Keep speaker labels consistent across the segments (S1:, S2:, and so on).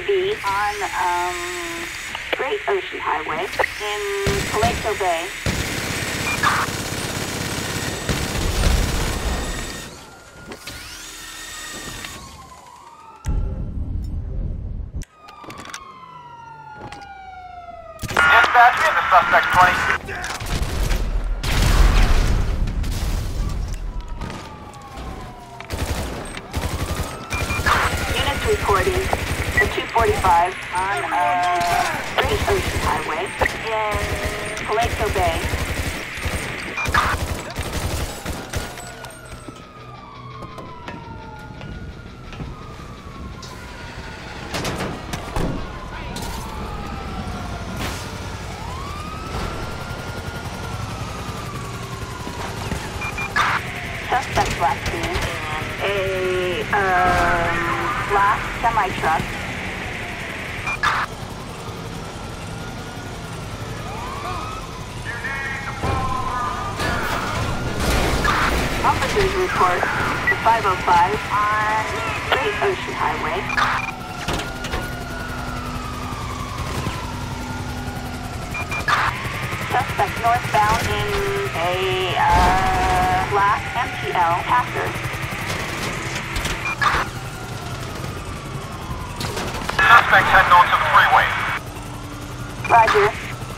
S1: B on Great Ocean Highway in Paleto Bay.
S2: Dispatch, we have the suspect 20.
S1: Reporting a 245 on Great Ocean Highway in Paleto Bay. Suspect last seen in a black semi-truck. Officers report the 505 on Great Ocean Highway. Suspect northbound in a black MTL Packard.
S2: Suspect head north of the freeway.
S1: Roger.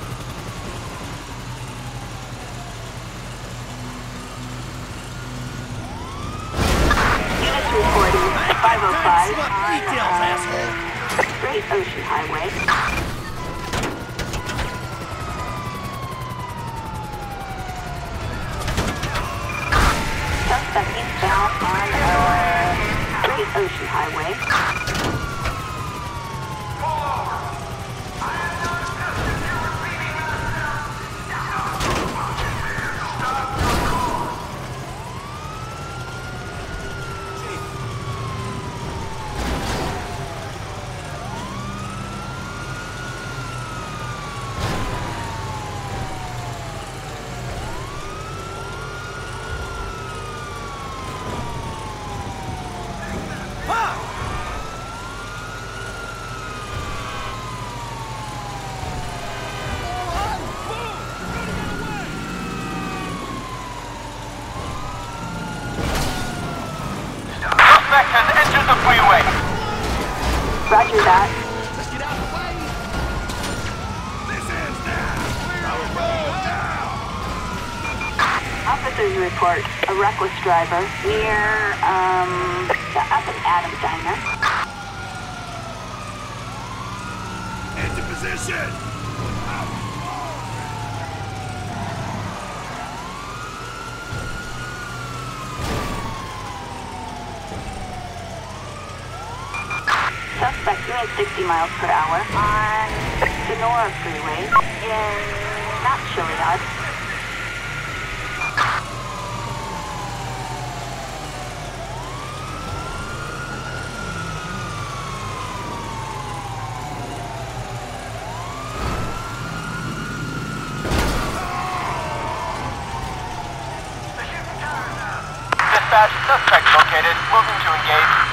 S1: Units reporting 505 on Great Ocean Highway. Suspect eastbound on Great Ocean Highway.
S2: Suspect has entered the freeway.
S1: Roger that.
S3: Let's get out of the way. This ends now. Roll down.
S1: Officers report a reckless driver near the Up and Adam Diner.
S3: Into position.
S1: Suspect doing 60 miles per hour on Sonora Freeway in Mount Chiliad.
S2: Dispatch, suspect located. Moving to engage.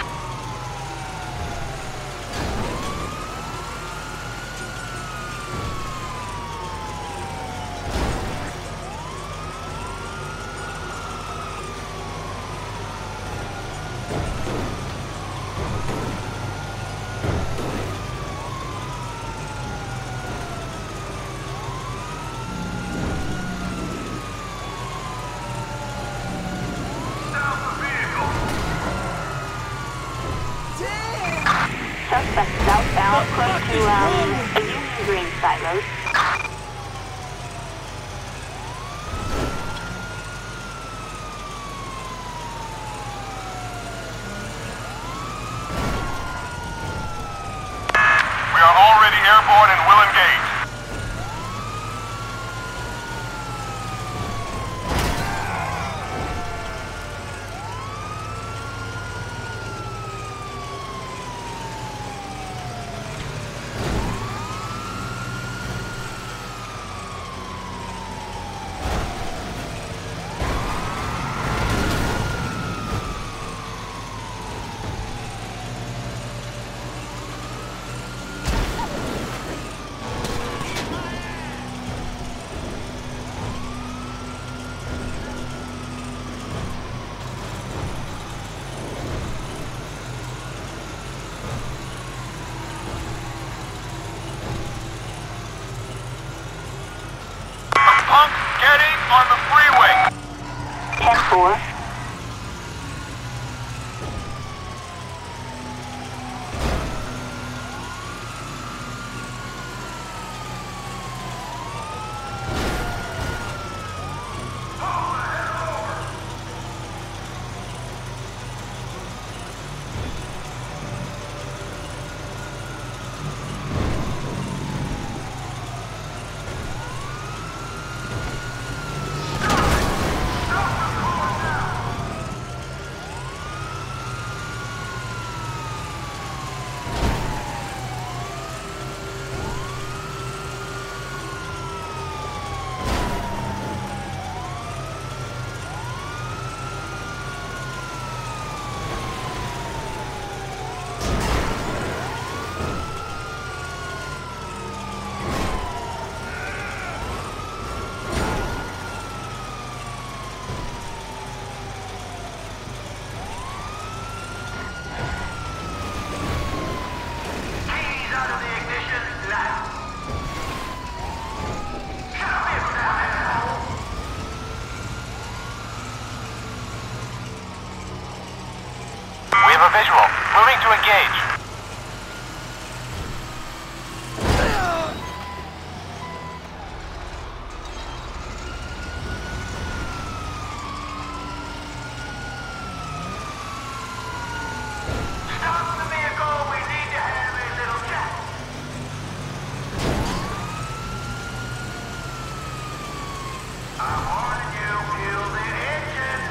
S2: Getting on the freeway.
S1: 10-4.
S2: Visual. Moving to engage.
S3: Stop the vehicle. We need to have a little chat. I'm warning you, kill the engine.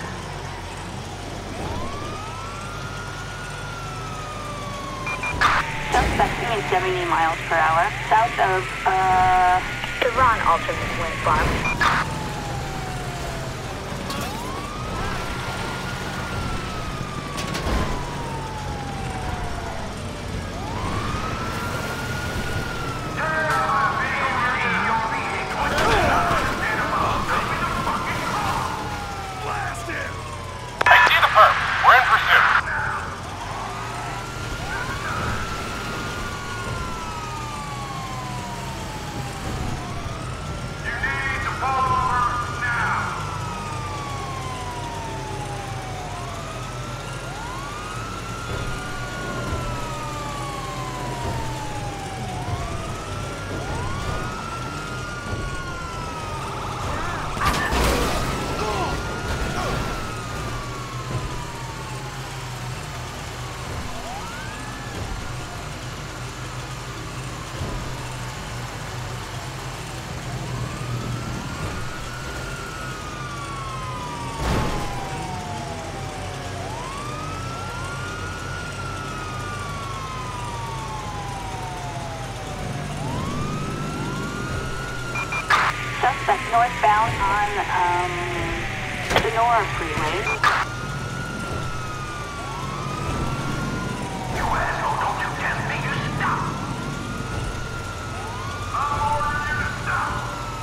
S1: Suspect doing 70 miles per hour south of, the Ron alternate wind farm.
S3: Blast him.
S2: I see the perp. We're in pursuit.
S3: You need to pull over now.
S1: Suspect northbound on, Sonora Freeway.
S3: You asshole, don't you tell me you stop. I'm ordering you to stop.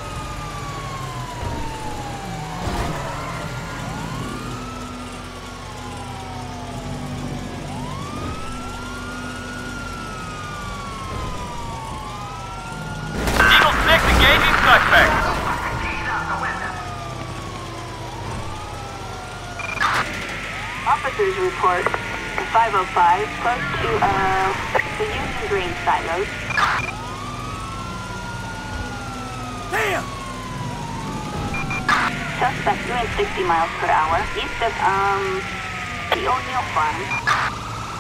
S2: Eagle 6 engaging suspect.
S3: Keys out the window.
S1: Officers report the 505 close to, the Union Green silos.
S3: Damn!
S1: Suspect doing 60 miles per hour east of, the O'Neill farm.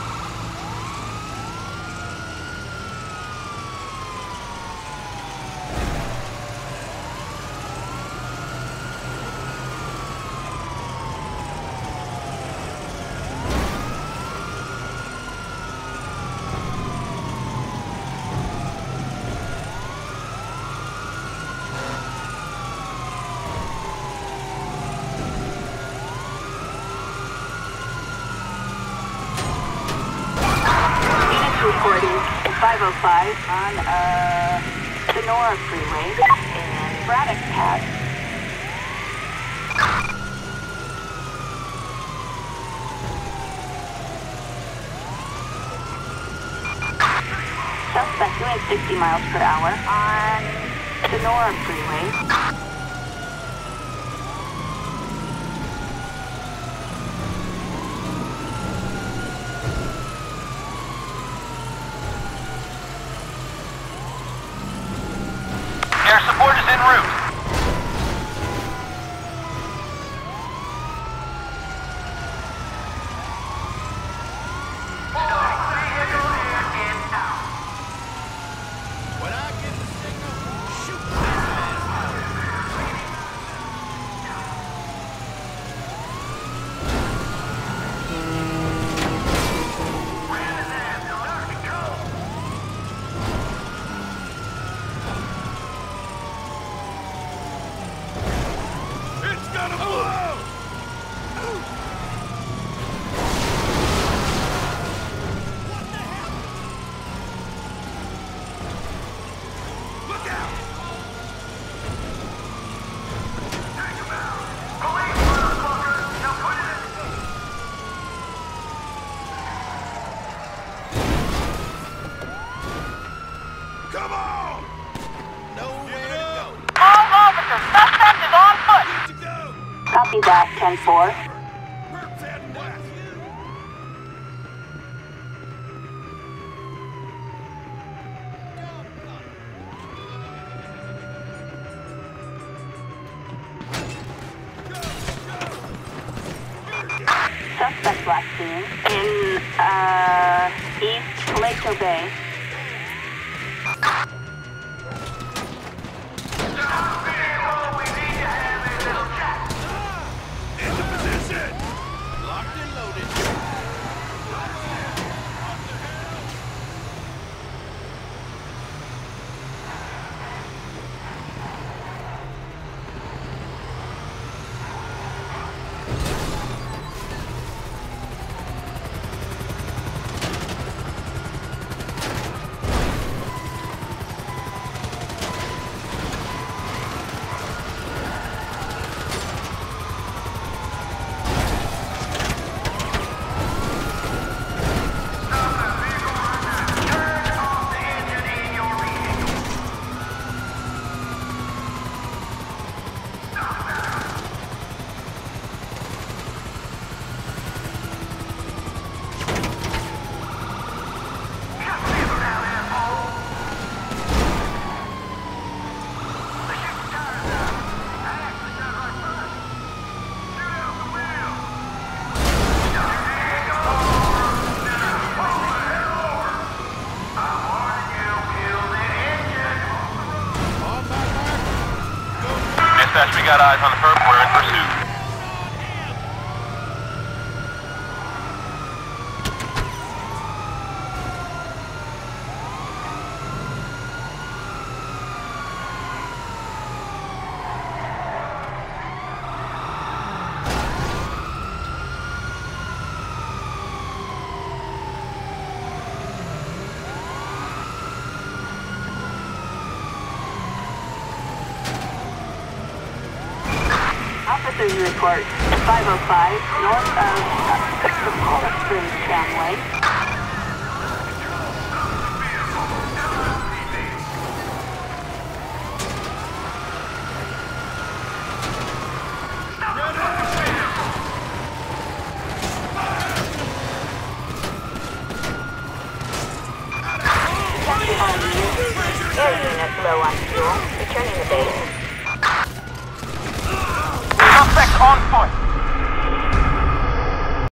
S1: Reporting the 505 on, Sonora Freeway and Braddock Pass. Suspect doing 60 miles per hour on Sonora Freeway. Evac 10-4.
S3: We're heading west.
S1: Suspect last seen in, East Paleto Bay.
S3: Into position. Locked and loaded.
S2: Dispatch, we got eyes on the perp. We're in pursuit.
S1: Officers report 505 north of the Paula Springs tramway. Attention all units. Air units low on fuel. Returning to base.
S2: Suspect on foot.